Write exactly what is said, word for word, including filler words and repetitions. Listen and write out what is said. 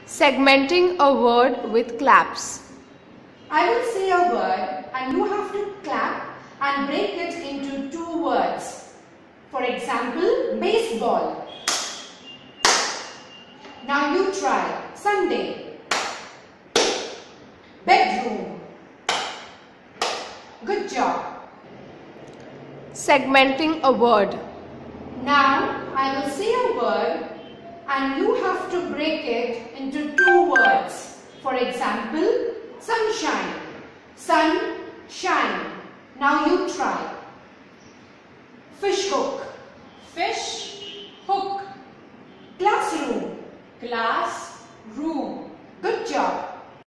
Segmenting a word with claps. I will say a word and you have to clap and break it into two words. For example, baseball. Now you try. Sunday. Bedroom. Good job. Segmenting a word. Now I will say a word and you have to break it into two words. For example, sunshine. Sun, shine. Now you try. Fish hook. Fish